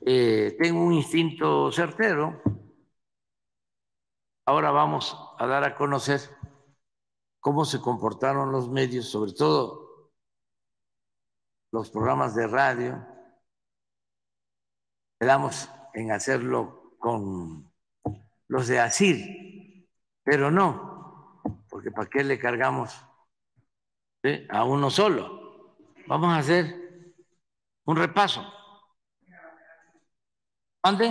tengo un instinto certero. Ahora vamos a dar a conocer cómo se comportaron los medios, sobre todo los programas de radio. Quedamos en hacerlo con los de ASIR, pero no, porque ¿para qué le cargamos a uno solo? Vamos a hacer un repaso. ¿Dónde?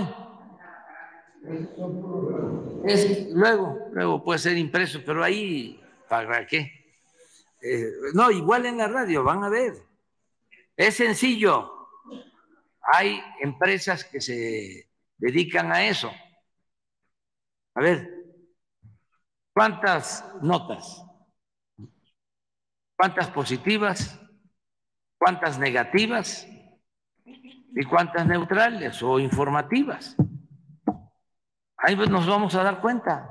Luego puede ser impreso, pero ahí, ¿para qué? No, igual en la radio, van a ver. Es sencillo. Hay empresas que se dedican a eso. A ver, ¿cuántas notas? ¿Cuántas positivas? ¿Cuántas negativas? ¿Y cuántas neutrales o informativas? Ahí nos vamos a dar cuenta.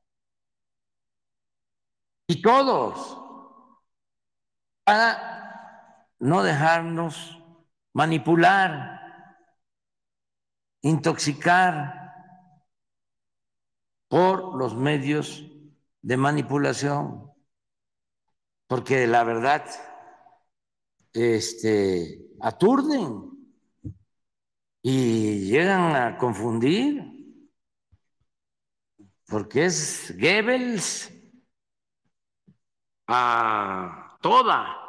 Y todos, para no dejarnos manipular, intoxicar por los medios de manipulación, porque la verdad aturden y llegan a confundir, porque es Goebbels a toda